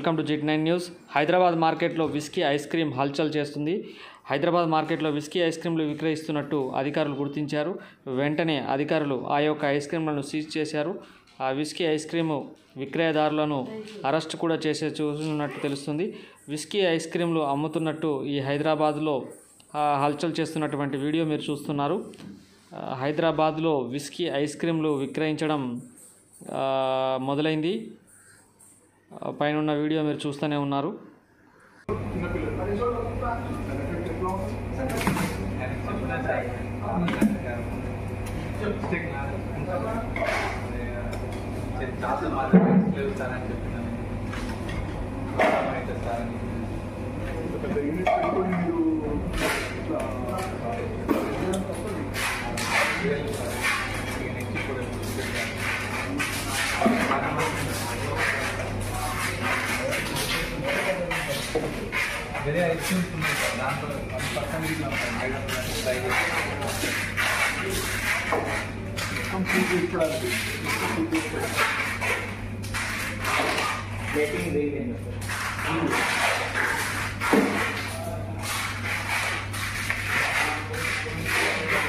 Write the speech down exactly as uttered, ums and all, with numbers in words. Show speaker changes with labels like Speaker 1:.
Speaker 1: Welcome to జిట్ nine news. Hyderabad మార్కెట్లో whisky ice cream హల్చల్ చేస్తుంది. హైదరాబాద్ మార్కెట్లో విస్కీ ఐస్ క్రీమ్లు విక్రయిస్తున్నట్టు అధికారులు గుర్తించారు. వెంటనే అధికారులు ఆ యొక్క ఐస్ క్రీమ్లను సీజ్ చేశారు. ఆ విస్కీ ఐస్ క్రీము విక్రయదారులను అరెస్ట్ కూడా చేసే చూస్తున్నట్టు తెలుస్తుంది. విస్కీ ఐస్ క్రీమ్లు అమ్ముతున్నట్టు ఈ హైదరాబాద్లో హల్చల్ చేస్తున్నటువంటి వీడియో మీరు చూస్తున్నారు. హైదరాబాద్లో విస్కీ ఐస్ క్రీమ్లు విక్రయించడం మొదలైంది. పైన ఉన్న వీడియో మీరు చూస్తూనే ఉన్నారు.
Speaker 2: వేరే ఐస్ క్రీమ్స్ ఉన్నాయి సార్, దాంట్లో వన్ పర్సెంట్ ఇట్లా ట్రై చేసి